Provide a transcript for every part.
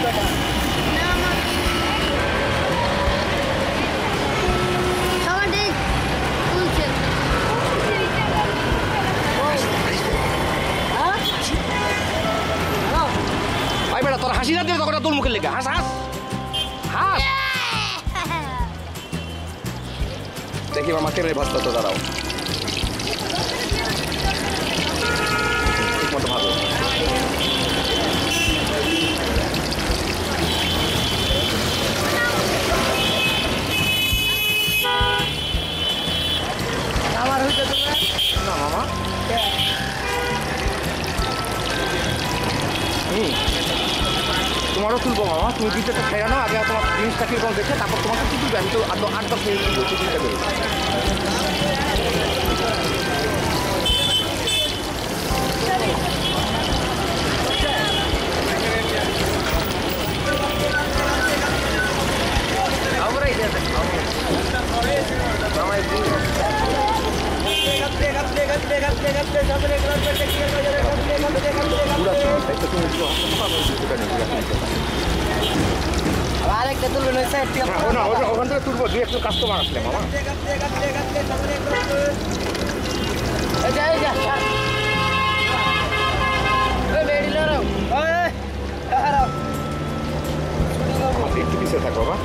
তোর হাসি না দিয়ে তখন তোর মুখে লেগে হাস হাস হাস দেখি মামা কেমন ভাবতো তো দাঁড়াও ঠিক মতো ভাবো আমার হইতে না মামা তোমারও তুলবো মামা তুমি বিচটা খাইয়া নাও আগে তোমার জিনিসটা কিরকম দেখে তারপর তোমাকে কি তুলবে আমি তো আট দশ মিনিট তুলবো টিফিনটা বেরো আরেকটা তুলবেন ওই সাইড থেকে না ওখান থেকে তুলবো দুই একজন কাস্টমার আসলে মামা একটু পিছিয়ে থাকো বাবা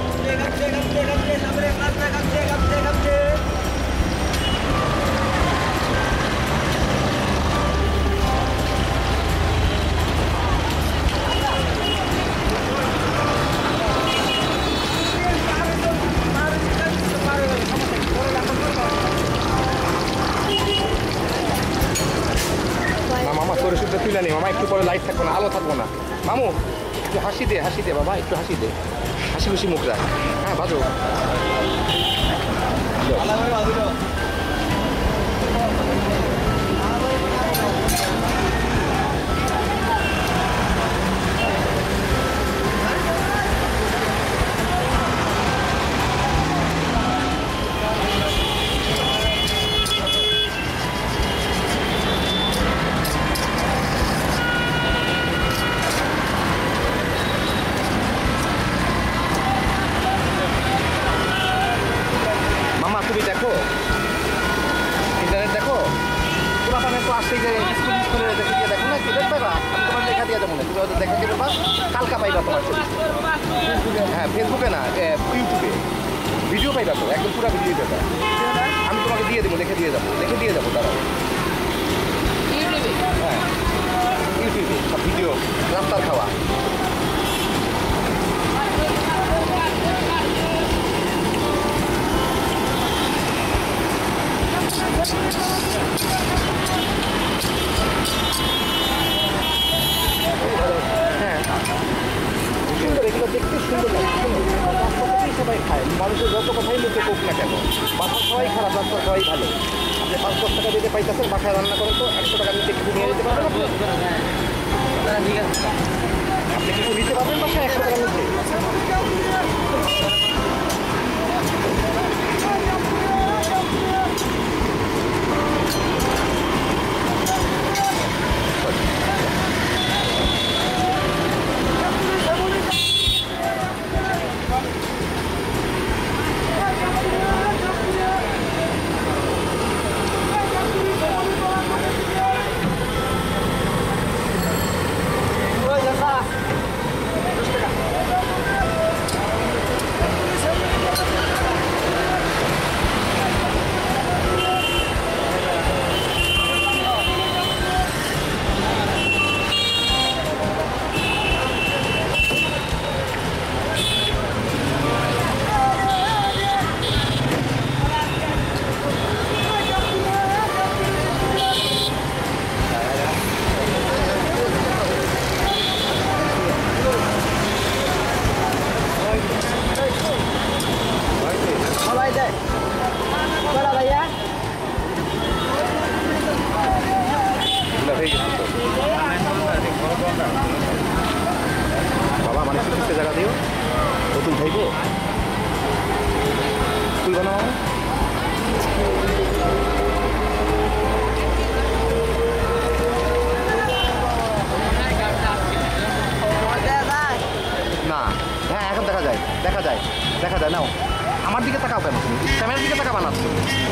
মামা তোর শুদ্ধ তুলে নি মামা একটু পরে লাইট থাকবো না আলো থাকবো না মামু একটু হাসি দে বাবা একটু হাসি দে হাসি খুশি মুখ রাখ হ্যাঁ বাজো তুমি দেখো ইন্টারনেট দেখো তোমার আমি তো আসতেই যে স্কুলে দেখে দিয়ে দেখো না কি দেখবে না আমি তোমার লেখা দিয়ে দেবো না তুমি হয়তো দেখা দেবে বা কালকা পাইবা তোমার ছবি হ্যাঁ ফেসবুকে না ইউটিউবে ভিডিও পাইবা তো একদম পুরো ভিডিও দেবে আমি তোমাকে দিয়ে দেবো লিখে দিয়ে যাবো দাঁড়াও হ্যাঁ ইউটিউবে সব ভিডিও রাস্তার খাওয়া এগুলো দেখতে সুন্দর লাগে সবাই খায় মানুষের যত কথাই মুখে কোক না কেন বাসার সবাই খারাপ রাস্তার সবাই ভালো আপনি 5-10 টাকা দিতে পাইতেছেন বাসায় রান্না করেন তো 100 টাকা নিতে কিছু নিয়ে যেতে পারবেন ঠিক আছে আপনি কিছু নিতে পারবেন বাসায় 100 টাকা নিতে বাবা মানে কিছু জায়গা দিও নতুন খাইব তুই বানাও দেখা যায় দেখা যায়। নাও আমার দিকে তাকাও কেন, তুমি ক্যামেরার দিকে তাকা বানাচ্ছ।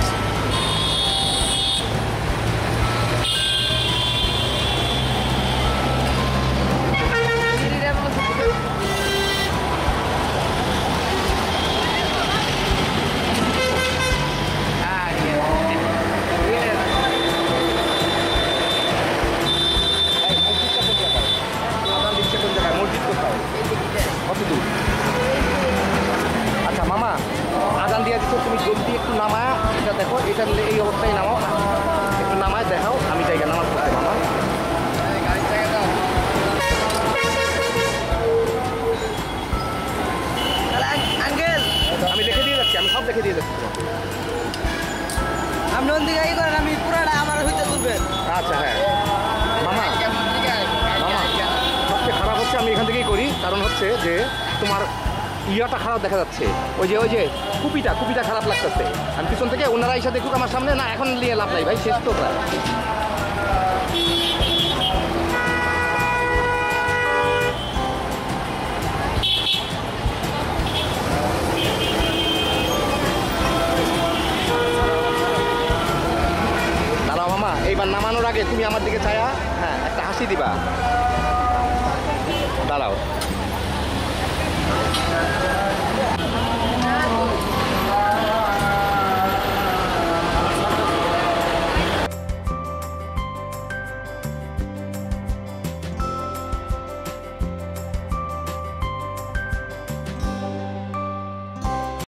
আদান দিচ্ছে কোন জায়গায়, মসজিদ কোথায়, কত দূর? আচ্ছা মামা, আদান দিয়ে দিচ্ছে, তুমি জলদি একটু নামায় এটা দেখো, এটা এই অবস্থায় নামাও, একটু নামায় দেখাও, আমি জায়গা নামাজ করতে মামা। আঙ্কেল আমি দেখে দিয়ে যাচ্ছি, আমি সব দেখে দিয়ে যাচ্ছি তোমাকে। আপনি ওদিকে ই করেন, আমি পুরাটা আমার হইতে তুলবেন। আচ্ছা হ্যাঁ মামা, মামা সবচেয়ে খারাপ হচ্ছে আমি এখান থেকেই করি, কারণ হচ্ছে যে তোমার ইয়াটা খারাপ দেখা যাচ্ছে, ওই যে কুপিটা খারাপ লাগতেছে। আমি পিছন থেকে ওনারা এসে দেখুক আমার সামনে, না এখন নিয়ে লাভ নাই ভাই, শেষ তো প্রায়। দাঁড়াও মামা, এইবার নামানোর আগে তুমি আমার দিকে চায়া হ্যাঁ একটা হাসি দিবা।